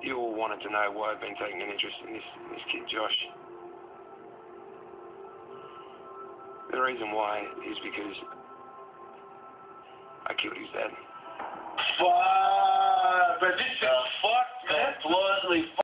You all wanted to know why I've been taking an interest in this kid, Josh. The reason why is because I killed his dad. Fuck! But this